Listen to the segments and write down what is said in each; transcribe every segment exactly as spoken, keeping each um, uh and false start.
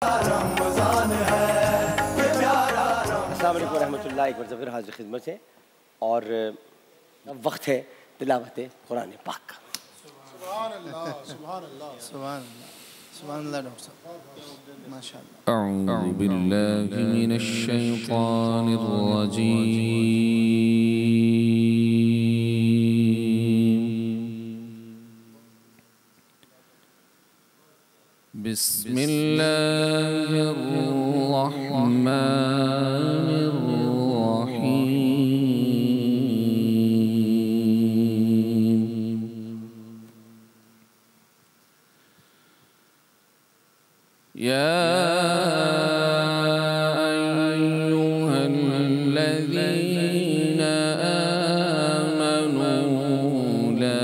रमजान है, ये प्यारा रमजान। अस्सलाम वालेकुम रहमतुल्लाह, एक बार फिर हाजिर खिदमत है और अब वक्त है तिलावत कुरान पाक का। सुभान अल्लाह, सुभान अल्लाह, सुभान अल्लाह, सुभान अल्लाह। डॉक्टर साहब माशाअल्लाह। अऊज़ु बिल्लाहि मिनश शैतानिर रजीम। बिस्मिल्लाहिर रहमानिर रहीम। या अय्युहल्लज़ीना आमनू ला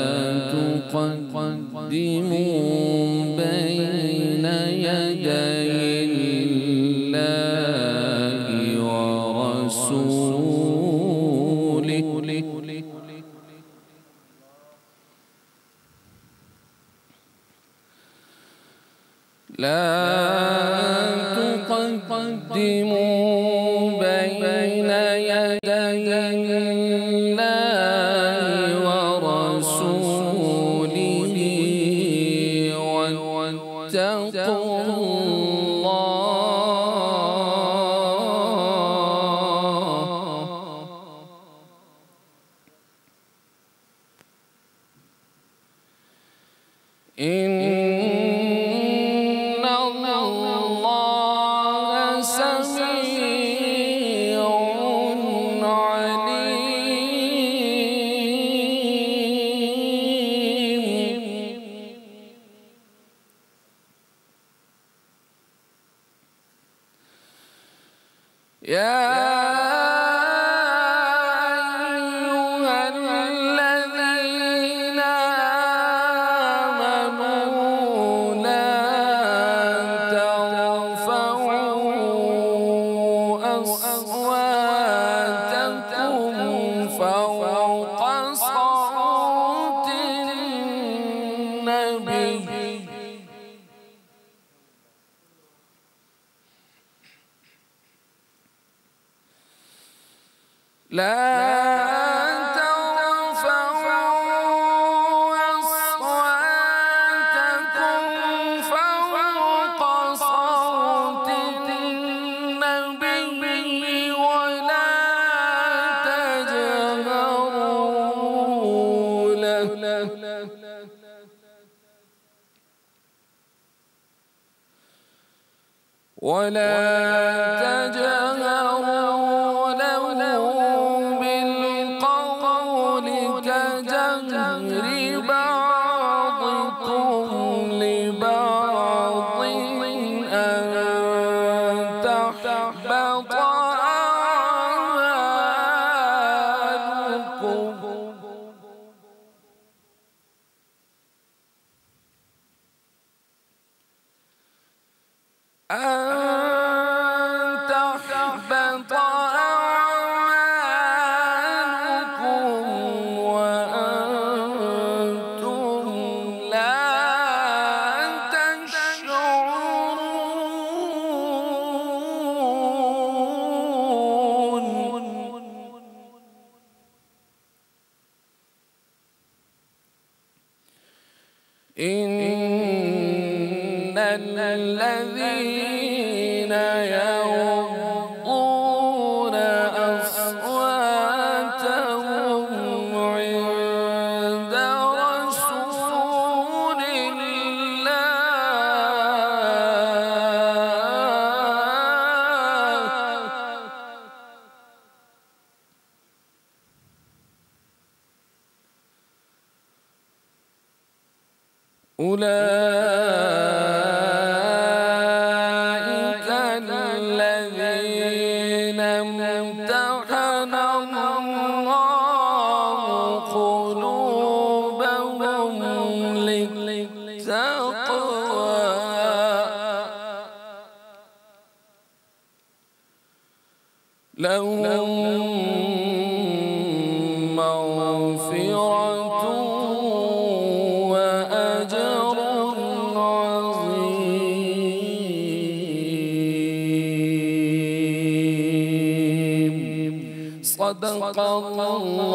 तुक़द्दिमू बैना यदायिल्लाहि व रसूलिही। لا تقدموا بين يدي الله ورسوله واتقوا الله إن يا أيها الذين آمنوا لا ترفعوا أصواتكم فوق صوت النبي لا ترفعوا أصواتكم فوق صوت النبي ولا تجهروا له ولا تجهروا له بالقول كجهر بعضكم لبعض أن تحبط أعمالكم أن تحبط أعمالكم وأنتم لا تشعرون. إن الذين يغضون أصواتهم عند رسول الله أولئك الذين امتحن الله قلوبهم للتقوى لهم مغفرة وأجر عظيم. सदक़ल्लाहुल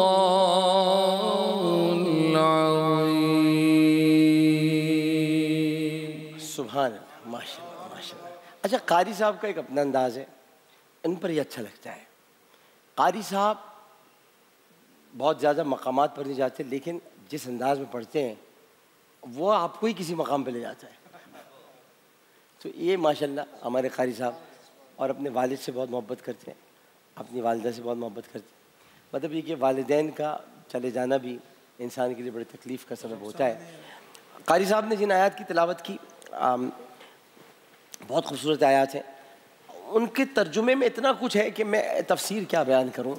अज़ीम। सुभान अल्लाह, माशाअल्लाह माशाअल्लाह। अच्छा, कारी साहब का एक अपना अंदाज़ है, इन पर ये अच्छा लगता है। कारी साहब बहुत ज़्यादा मकामात पर नहीं जाते, लेकिन जिस अंदाज में पढ़ते हैं वो आपको ही किसी मकाम पे ले जाता है। तो ये माशाल्लाह हमारे कारी साहब, और अपने वालिद से बहुत मोहब्बत करते हैं, अपनी वालिदा से बहुत मोहब्बत करते हैं। मतलब ये कि वालिदैन का चले जाना भी इंसान के लिए बड़ी तकलीफ़ का सबब होता है। कारी साहब ने जिन आयत की तिलावत की, आम, बहुत खूबसूरत आयत है। उनके तर्जुमे में इतना कुछ है कि मैं तफसीर क्या बयान करूँ।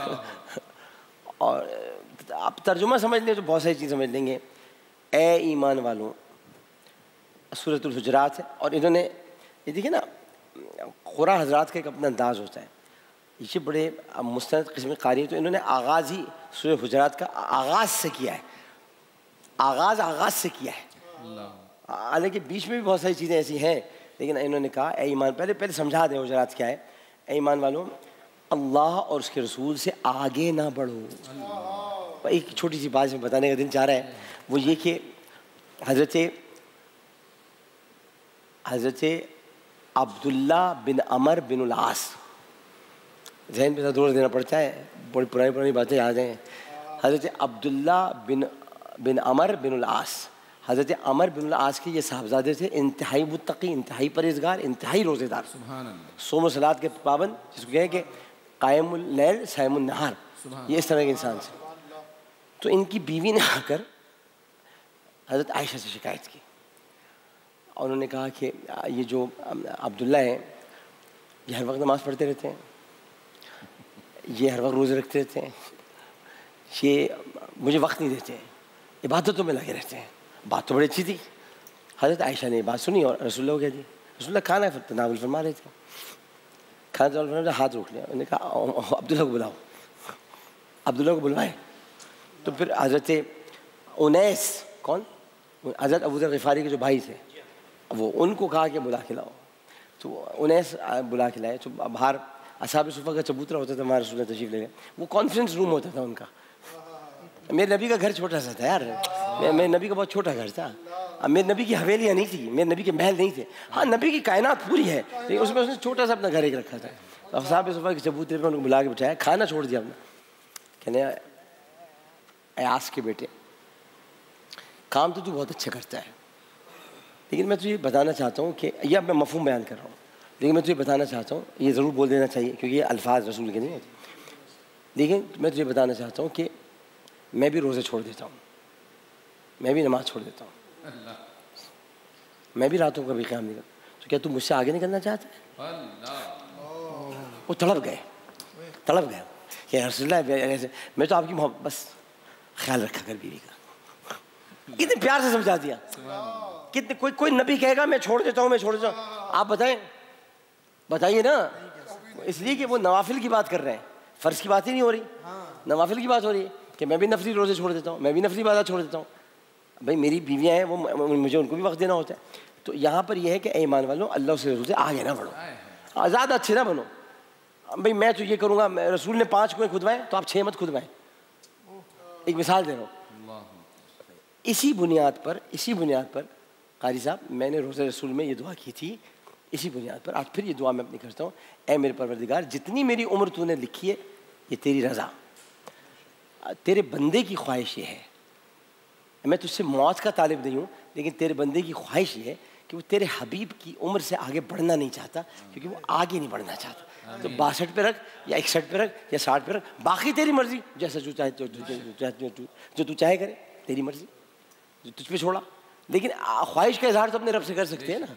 और आप तर्जुमा समझ लें तो बहुत सारी चीज़ समझ लेंगे। ए ईमान वालों, सूरतुल हुजरात है, और इन्होंने ये देखिए ना, खुरा हजरात का एक अपना अंदाज़ होता है। ये बड़े मुस्तनद किस्म के कारी हैं, तो इन्होंने आगाज़ ही सूरह हुजरात का आगाज़ से किया है। आगाज़ आगाज़ से किया है। हालांकि बीच में भी बहुत सारी चीज़ें ऐसी हैं, लेकिन इन्होंने कहा ए ईमान, पहले पहले समझा दें हुजरात क्या है। ए ईमान वालों, अल्लाह और उसके रसूल से आगे ना बढ़ो। एक छोटी सी बात में बताने का दिन चाह रहा है, वो ये कि हज़रत हज़रत अब्दुल्ला बिन अमर बिन उल आस, जहन पे ज़रा जोर देना पड़ता है, बड़ी पुरानी पुरानी बातें याद हैं। हज़रत अब्दुल्ला बिन बिन अमर बिन उल आस, हज़रत अमर बिन उल आस के ये साहबजादे थे, इंतहाई मुत्तकी, इंतहाई परहेज़गार, इंतहाई रोज़ेदार, सोम सलात के पाबंद, जिसको कहें कि कायमुल लैल सायमुन नहार, ये इस तरह के इंसान से। तो इनकी बीवी ने आकर हज़रत आयशा से शिकायत की, और उन्होंने कहा कि ये जो अब्दुल्ला हैं, ये हर वक्त नमाज़ पढ़ते रहते हैं, ये हर वक्त रोज़े रखते रहते हैं, ये मुझे वक्त नहीं देते हैं, इबादतों में लगे रहते हैं। बात तो बड़ी अच्छी थी। हज़रत आयशा ने बात सुनी और रसूलुल्लाह को कह दी। रसूलुल्लाह खाना तनावुल फरमा रहे थे, खाना तनावुल फरमा हाथ रोक लिया। उन्होंने कहा अब्दुल्ला को बुलाओ। अब्दुल्ला को बुलवाए तो फिर हज़रत उनैस, कौन, हज़रत अबू ज़र ग़िफ़ारी के जो भाई थे, वो उनको कहा कि बुला के लाओ। तो उनैस बुला के लाए। तो बाहर असहाब सुफ़ा का चबूतरा होता था, हमारे रसूलुल्लाह तशरीफ़ ले गए। वो कॉन्फ्रेंस रूम होता था उनका। मेरे नबी का घर छोटा सा था यार, मेरे नबी का बहुत छोटा घर था। अब मेरे नबी की हवेलियाँ नहीं थी, मेरे नबी के महल नहीं थे। हाँ, नबी की कायनात पूरी है, लेकिन उसमें उसने छोटा सा अपना घर एक रखा था। तो असहाब सुफ़ा के चबूतरे पर उनको बुला के बिठाया, खाना छोड़ दिया अपना। कहने अयास के बेटे, काम तो तू बहुत अच्छा करता है, लेकिन मैं तुझे बताना चाहता हूँ कि यह मैं मफ़हूम बयान कर रहा हूँ, लेकिन मैं तुझे बताना चाहता हूँ, ये ज़रूर बोल देना चाहिए क्योंकि ये अल्फाज रसूल के नहीं होते, लेकिन मैं तुझे बताना चाहता हूँ कि मैं भी रोज़े छोड़ देता हूँ, मैं भी नमाज़ छोड़ देता हूँ, मैं भी रातों का भी क़याम नहीं करता। तो क्या तू मुझसे आगे निकलना चाहता है? वो तड़प गए, तड़प गए कि रसूलुल्लाह ऐसे, मैं तो आपकी मोहब्बत, बस ख्याल रखा कर बीवी का। कितने प्यार से समझा दिया। कितने कोई कोई नबी कहेगा मैं छोड़ देता हूँ, मैं छोड़ देता हूँ, आप बताएं, बताइए ना। इसलिए कि वो नवाफिल की बात कर रहे हैं, फ़र्ज़ की बात ही नहीं हो रही, नवाफिल की बात हो रही है कि मैं भी नफली रोज़े छोड़ देता हूँ, मैं भी नफली इबादत छोड़ देता हूँ। भाई मेरी बीवियाँ हैं, वो मुझे उनको भी वक्त देना होता है। तो यहाँ पर यह है कि ईमान वालों, अल्लाह से रसूल से आगे ना बढ़ो, आज़ाद अच्छे ना बनो। भाई मैं तो ये करूँगा, रसूल ने पाँच कुएँ खुदवाएँ तो आप छः मत खुदवाएँ। एक मिसाल दे रहा हूँ। इसी बुनियाद पर इसी बुनियाद पर कारी साहब, मैंने रोज़े रसूल में ये दुआ की थी, इसी बुनियाद पर आज फिर ये दुआ मैं अपनी करता हूँ। ऐ मेरे परवरदिगार, जितनी मेरी उम्र तूने लिखी है, ये तेरी रज़ा, तेरे बंदे की ख्वाहिश ये है। मैं तुझसे मौत का तालिब नहीं हूँ, लेकिन तेरे बंदे की ख्वाहिश ये है कि वो तेरे हबीब की उम्र से आगे बढ़ना नहीं चाहता, क्योंकि वो आगे नहीं बढ़ना चाहता। तो बासठ पे रख या इकसठ पे रख या साठ पे रख, बाकी तेरी मर्ज़ी, जैसा जो चाहे जो तू चाहे करे, तेरी मर्ज़ी, जो तुझ पे छोड़ा। लेकिन ख्वाहिश का इजहार तो अपने रब से कर सकते हैं ना,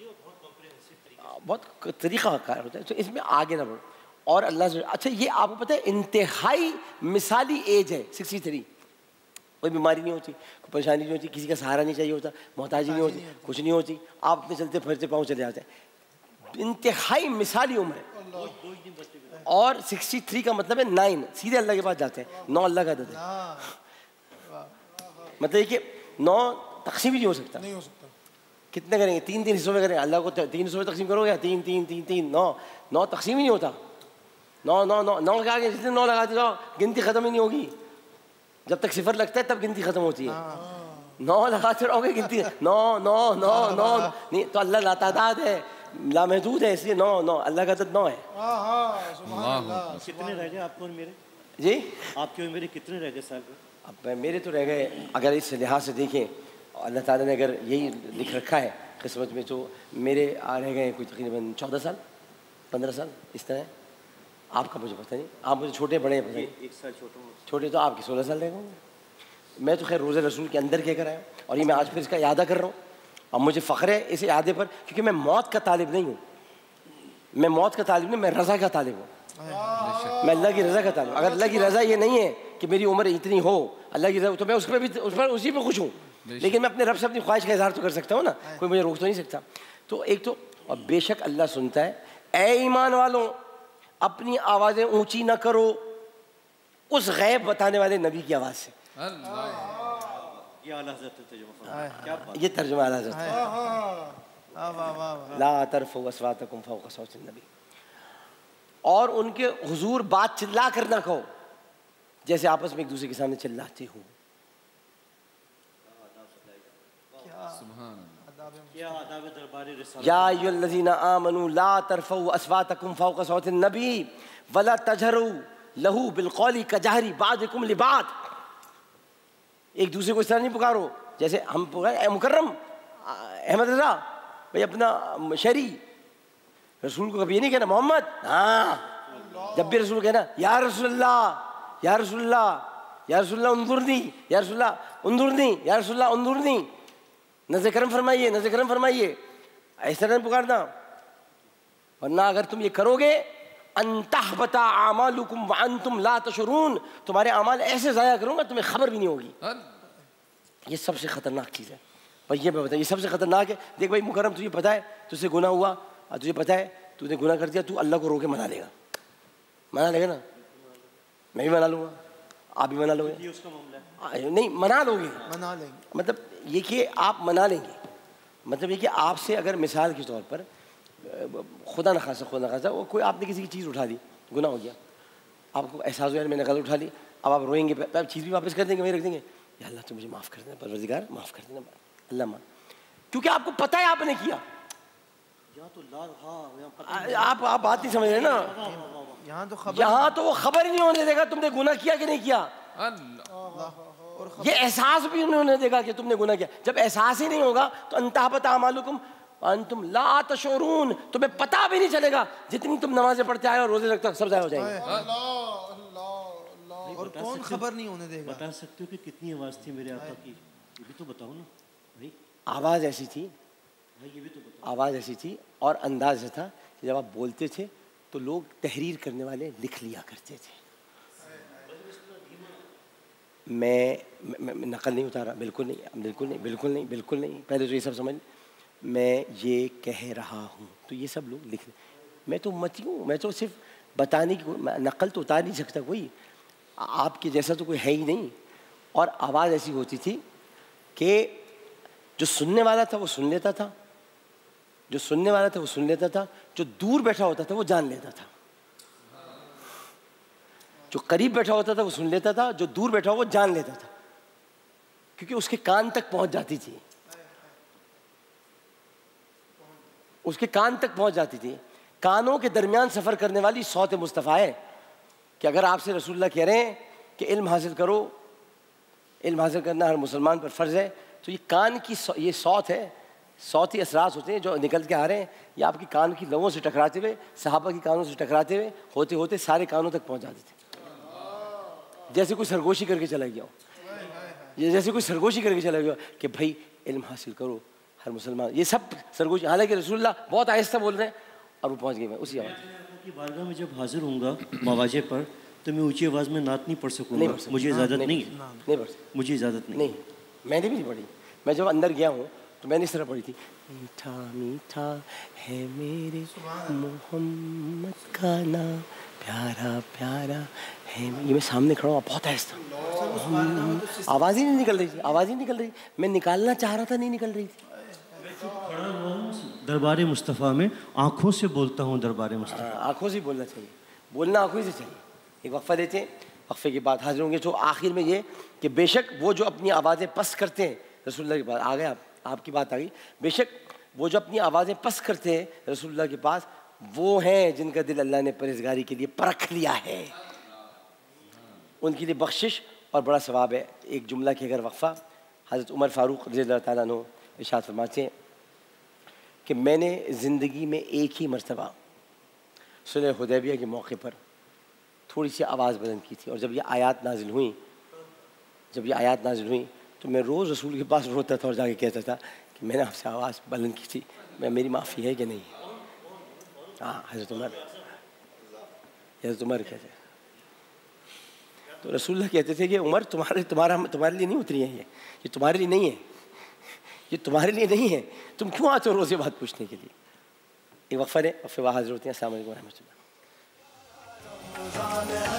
बहुत तरीक़ा कार होता है। तो इसमें आगे ना बढ़ो। और अल्लाह से, अच्छा ये आपको पता है इंतहाई मिसाली एज है सिक्सटी थ्री, कोई बीमारी नहीं होती, कोई परेशानी नहीं होती, किसी का सहारा नहीं चाहिए होता, मोहताजी नहीं होती, कुछ नहीं होती, आप अपने चलते फिरते पाँव चले जाते हैं। इंतहाई मिसाली उम्र है। और सिक्सटी थ्री का मतलब है नाइन, सीधे अल्लाह के पास जाते हैं, नौ अल्लाह का देते हैं। मतलब कि नौ तकसीम ही नहीं हो सकता, नहीं हो सकता। कितने करेंगे? तीन तीन हिस्सों में करेंगे। अल्लाह को तीन हिस्सों में तकसीम करोगे, तीन तीन तीन तीन नौ, नौ तकसीम ही नहीं होता। नौ नौ नौ नौ के आगे जितने नौ लगाते जाओ गिनती ख़त्म ही नहीं होगी। जब तक सिफर लगता है तब गिनती ख़त्म होती है। नौ लगाते रहोगे गिनती नौ नौ नौ नौ नहीं तो अल्लाह लातादाद है, लामहदूद है, इसलिए नौ नौ अल्लाह का अदद नौ है। कितने रह गए आपको और मेरे? जी आपके और मेरे कितने रह गए साल? अब मेरे तो रह गए, अगर इस लिहाज से देखें अल्लाह ताला ने अगर यही लिख रखा है किस्मत में तो मेरे आ रह गए कोई तकरीबन चौदह साल पंद्रह साल इस तरह। आपका मुझे पता नहीं, आप मुझे छोटे बड़े हैं पता नहीं। एक साल छोटा हूँ। छोटे तो आपके सोलह साल रह गए। मैं तो खैर रोज़े रसूल के अंदर कहकर आया और ये मैं आज फिर इसका यादा कर रहा हूँ और मुझे फ़ख्र है इस यादे पर, क्योंकि मैं मौत का तालिब नहीं हूँ। मैं मौत का तालिब नहीं, मैं रज़ा का तालिब हूँ। मैं अल्लाह की रज़ा का तालिब। अगर अल्लाह की रज़ा ये नहीं है कि मेरी उम्र इतनी हो, अल्लाह की रज़ा, तो मैं उस पर भी उस पर उसी पर खुश हूँ। लेकिन मैं अपने रब से अपनी ख्वाहिश का इज़हार तो कर सकता हूँ ना, कोई मुझे रोक तो नहीं सकता। तो एक तो और बेशक अल्लाह सुनता है। ऐ ईमान वालों अपनी आवाज़ें ऊंची ना करो उस गैब बताने वाले नबी की आवाज़ से। ये आला हज़रत तर्जुमा फरमाया। क्या बात? ये तर्जुमा आला हज़रत ला तरफ़ू अस्वातकुम फ़ौक़ सौतिन नबी। और उनके हुजूर बात चिल्ला कर ना कहो जैसे आपस में एक दूसरे के सामने चिल्लाते हो। या अय्युहल्लज़ीना आमनू ला तरफ़ऊ अस्वातकुम फ़ौक़ सौतिन नबी वला तजहरू लहू बिलक़ौली कजहरी बादिकुम लिबाद। एक दूसरे को इस तरह नहीं पुकारो जैसे हम पुकारे मुकर्रम अहमद रज़ा भाई अपना शरी। रसूल को कभी ये नहीं कहना मोहम्मद। हाँ, जब भी रसूल कहना या रसूलल्लाह या रसूलल्लाह या रसूलल्लाह उन्जुरनी या रसूलल्लाह उन्जुरनी या रसूलल्लाह उन्जुरनी, नज़र करम फरमाइए नज़र करम फरमाइए, ऐसा नहीं पुकारना। वरना अगर तुम ये करोगे अंतहबता आमालुकुम व अंतुम ला तशुरून, तुम्हारे अमाल ऐसे ज़ाया करूँगा तुम्हें खबर भी नहीं होगी। ये सबसे ख़तरनाक चीज़ है भाई, ये मैं बताया ये सबसे ख़तरनाक है। देख भाई मुकर्रम तुझे पता है तुझसे गुनाह हुआ और तुझे पता है तूने गुनाह कर दिया, तू अल्लाह को रोके मना लेगा, मना लेगा ना, मैं भी मना लूँगा, आप भी मना लोगे, ये उसका मामला है। नहीं मना लोगे, मना लेंगे। मतलब ये कि आप मना लेंगे, मतलब ये कि आपसे अगर मिसाल के तौर पर खुदा न खासा खुदा न खासा वो कोई आपने किसी की चीज़ उठा दी, गुनाह हो गया, आपको एहसास हो यार मैंने गलत उठा ली, अब आप रोएंगे, आप चीज़ भी वापस कर देंगे, वही रख देंगे, या अल्लाह तो मुझे माफ़ कर देना, परवरदिगार माफ़ कर देना अल्लाह मान, क्योंकि आपको पता है आपने किया। यहाँ तो ला हाँ आप आप बात नहीं समझ रहे ना, यहाँ तो खबर यहाँ तो वो खबर ही नहीं होने देगा तुमने गुनाह किया कि नहीं किया। ये एहसास भी उन्होंने देखा कि तुमने गुनाह किया। जब एहसास ही नहीं होगा तो अंतहबता अमालुकुम अंतुम ला तशऊरून, तुम्हें पता भी नहीं चलेगा जितनी तुम नमाजें पढ़ते आए और रोजे रखते हो सब ज़ाया हो जाएंगे। और कौन खबर नहीं होने देगा। बता सकते हो कि कितनी आवाज़ थी मेरे आका की, ये भी तो बताओ ना भाई। आवाज़ ऐसी थी, भाई ये भी तो बताओ। आवाज़ ऐसी थी और अंदाज ऐसा था कि जब आप बोलते थे तो लोग तहरीर करने वाले लिख लिया करते थे। मैं, मैं, मैं नकल नहीं उतारा, बिल्कुल नहीं बिल्कुल नहीं बिल्कुल नहीं बिल्कुल नहीं पहले तो ये सब समझ, मैं ये कह रहा हूँ तो ये सब लोग लिख, मैं तो उम्मती हूँ, मैं तो सिर्फ बताने की, नकल तो उतार नहीं सकता कोई, आपके जैसा तो कोई है ही नहीं। और आवाज़ ऐसी होती थी कि जो सुनने वाला था वो सुन लेता था, जो सुनने वाला था वो सुन लेता था, जो दूर बैठा होता था वो जान लेता था, जो करीब बैठा होता था वो सुन लेता था, जो दूर बैठा हो वो जान लेता था, क्योंकि उसके कान तक पहुंच जाती थी, उसके कान तक पहुंच जाती थी। कानों के दरमियान सफ़र करने वाली सौत मुस्तफ़ा है कि अगर आपसे रसूलुल्लाह कह रहे हैं कि इल्म हासिल करो, इल्म हासिल करना हर मुसलमान पर फ़र्ज़ है, तो ये कान की ये सौत है, सौती असरात होते हैं जो निकल के आ रहे हैं, ये आपकी कान की लवों से टकराते हुए, सहाबा की कानों से टकराते हुए होते होते सारे कानों तक पहुंच जाते थे। जैसे कोई सरगोशी करके चला गया हो, ये जैसे कोई सरगोशी करके चला गया कि भाई इल्म हासिल करो हर मुसलमान, ये सब सरगोशी, हालांकि रसूलुल्लाह बहुत आहिस्ता बोल रहे हैं और वो पहुंच गए मैं उसी आवाज़ की बारगाह में जब हाजिर होऊंगा मवाजे पर तो मैं ऊंची आवाज़ में नात नहीं पढ़ सकूंगा, मुझे इजाज़त नहीं है, नहीं पढ़ सकते, मुझे इजाज़त नहीं। नहीं मैंने भी नहीं पढ़ी, मैं जब अंदर गया हूँ तो मैंने इस तरह पढ़ी थी, मीठा मीठा है मेरे मोहम्मद का नाम, प्यारा प्यारा है, ये मैं सामने खड़ा हूँ बहुत आहिस्ता, आवाज़ ही नहीं निकल रही थी, आवाज़ ही निकल रही, मैं निकालना चाह रहा था नहीं निकल रही थी। खड़ा हुआ हूँ दरबार मुस्तफ़ा में, आँखों से बोलता हूँ दरबार मुस्तफ़ा, आँखों से बोलना चाहिए, बोलना आंखों से चाहिए। एक वक्फा देते हैं, वक्फे के बाद हाजिर होंगे। तो आखिर में ये कि बेशक वो जो अपनी आवाज़ें पस्त करते हैं रसूलुल्लाह के पास, आ गए आप, आपकी बात आ गई, बेशक वो जो अपनी आवाज़ें पस्त करते हैं रसूलुल्लाह के पास, वो हैं जिनका दिल अल्लाह ने परहेज़गारी के लिए परख लिया है, उनके लिए बख्शिश और बड़ा सवाब है। एक जुमला की अगर वक्फ़ा, हज़रत उमर फ़ारूक रज़ियल्लाहु ताला अन्हु इरशाद फरमाते हैं कि मैंने ज़िंदगी में एक ही मरतबा सुलह हुदैबिया के मौके पर थोड़ी सी आवाज़ बुलंद की थी, और जब ये आयत नाजिल हुई जब ये आयत नाजिल हुई तो मैं रोज़ रसूल के पास रोता था और जाके कहता था कि मैंने आपसे आवाज़ बुलंद की थी, मैं मेरी माफ़ी है कि नहीं। हाँ, हज़रत उमर हज़रत उमर कहते तो रसूलुल्लाह कहते थे कि उमर तुम्हारे तुम्हारा तुम्हारे लिए नहीं उतरी है, ये ये तुम्हारे लिए नहीं है, ये तुम्हारे लिए नहीं है, तुम क्यों आते हो रोज़े बात पूछने के लिए। एक वक्फा है, वक्फे वहाँ हाजिर होते हैं। अस्सलाम वालेकुम व रहमतुल्लाह।